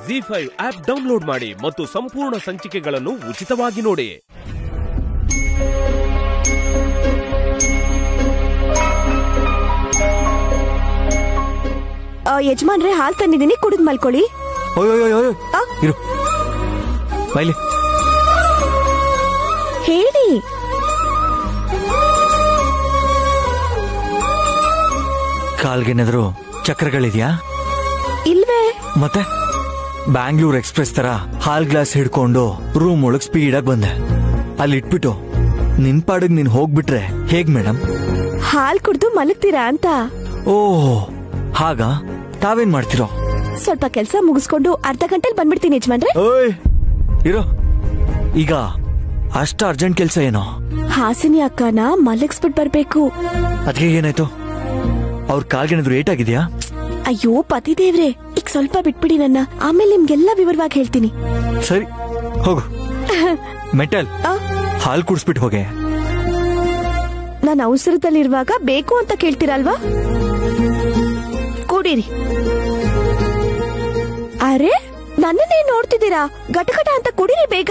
ZEE5 app download ಮಾಡಿ ಮತ್ತು ಸಂಪೂರ್ಣ ಸಂಚಿಕೆಗಳನ್ನು ಉಚಿತವಾಗಿ ನೋಡಿ. ಯಜಮಾನ್ರೆ ಹಾಲ್ ತಂದಿದ್ದೀನಿ, ಕುಡಿದ್ ಮಲ್ಕೊಳ್ಳಿ. ಇರು ಬೈಲಿ ಹೇಳಿ. ಕಾಲ್ಗೇನಾದ್ರು ಚಕ್ರಗಳಿದ್ಯಾ? ಇಲ್ವೇ. ಮತ್ತೆ ಬ್ಯಾಂಗ್ಳೂರ್ ಎಕ್ಸ್ಪ್ರೆಸ್ ತರ ಹಾಲ್ ಗ್ಲಾಸ್ ಹಿಡ್ಕೊಂಡು ರೂಮ್ ಒಳಗ್ ಸ್ಪೀಡ್ ಆಗಿ ಬಂದೆ. ಅಲ್ಲಿ ಇಟ್ಬಿಟ್ಟು ನಿನ್ ಪಾಡಿಗೆ ನೀನ್ ಹೋಗ್ಬಿಟ್ರೆ ಹೇಗ್ ಮೇಡಮ್? ಹಾಲ್ ಕುಡ್ದು ಮಲಗ್ತೀರಾ ಅಂತ. ಓಹ್ ಹಾಗ, ತಾವೇನ್ ಮಾಡ್ತಿರೋ? ಸ್ವಲ್ಪ ಕೆಲ್ಸ ಮುಗಿಸ್ಕೊಂಡು ಅರ್ಧ ಗಂಟೆಲಿ ಬಂದ್ಬಿಡ್ತೀನಿ ಯಜಮಾನ್ರೆ. ಓಯ್ ಇರೋ, ಈಗ ಅಷ್ಟ ಅರ್ಜೆಂಟ್ ಕೆಲ್ಸ ಏನೋ? ಹಾಸಿನಿ ಅಕ್ಕನ ಮಲಗಿಸ್ಬಿಟ್ ಬರ್ಬೇಕು. ಅದ್ಕೆ ಏನಾಯ್ತು? ಅವ್ರ ಕಾಲ್ಗೇನಾದ್ರು ಏಟ್ ಆಗಿದ್ಯಾ? ಅಯ್ಯೋ ಪತಿ ದೇವ್ರೆ, ಈಗ ಸ್ವಲ್ಪ ಬಿಟ್ಬಿಡಿ ನನ್ನ, ಆಮೇಲೆ ನಿಮ್ಗೆಲ್ಲಾ ವಿವರವಾಗಿ ಹೇಳ್ತೀನಿ. ಸರಿ ಹೋಗು. ಮೆಟಲ್ ಹಾಲ್ ಕುಡಿಸ್ಬಿಟ್ಟು ಹೋಗೆ. ನಾನು ಅವಸರದಲ್ಲಿರುವಾಗ ಬೇಕು ಅಂತ ಕೇಳ್ತೀರಲ್ವಾ? ಕುಡೀರಿ. ಅರೆ ನನ್ನನ್ನೇ ನೋಡ್ತಿದ್ದೀರಾ? ಗಟಗಟ ಅಂತ ಕುಡೀರಿ ಬೇಗ.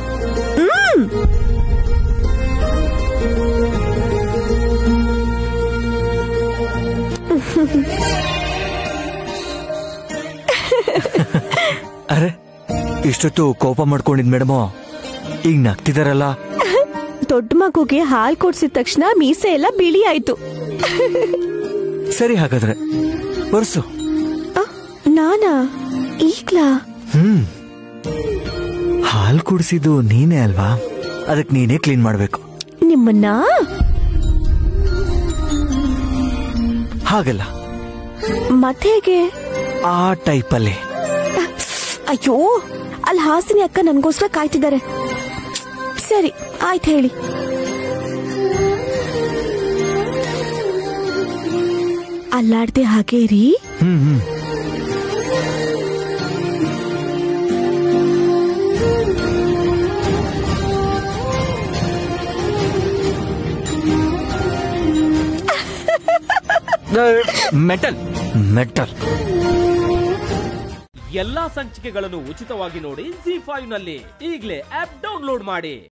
ಅರೆ ಇಷ್ಟೊತ್ತು ಕೋಪ ಮಾಡ್ಕೊಂಡಿದ್ ಮೇಡಮು ಈಗ ನಗ್ತಿದಾರಲ್ಲ. ದೊಡ್ಡ ಮಗುಗೆ ಹಾಲ್ ಕೊಡ್ಸಿದ ತಕ್ಷಣ ಮೀಸೆ ಎಲ್ಲ ಬಿಳಿ ಆಯ್ತು. ಸರಿ ಹಾಗಾದ್ರೆ ಬರ್ಸು. ನಾನಾ ಈಗ್ಲಾ? ಹಾಲ್ ಕುಡಿಸಿದ್ದು ನೀನೇ ಅಲ್ವಾ, ಅದಕ್ ನೀನೇ ಕ್ಲೀನ್ ಮಾಡ್ಬೇಕು. ನಿಮ್ಮನ್ನ ಹಾಗಲ್ಲ ಮತ್ತೆ ಹೇಗೆ? ಆ ಟೈಪಲ್ಲಿ. ಅಯ್ಯೋ ಅಲ್ಲಿ ಹಾಸಿನಿ ಅಕ್ಕ ನನ್ಗೋಸ್ಕರ ಕಾಯ್ತಿದ್ದಾರೆ. ಸರಿ ಆಯ್ತು ಹೇಳಿ. ಅಲ್ಲಾಡ್ದೆ ಹಾಗೆ ರೀ. Metal metal. ಎಲ್ಲಾ ಸಂಚಿಕೆಗಳನ್ನು ಉಚಿತವಾಗಿ ನೋಡಿ ZEE5 ನಲ್ಲಿ. ಈಗಲೇ ಆಪ್ ಡೌನ್ಲೋಡ್ ಮಾಡಿ.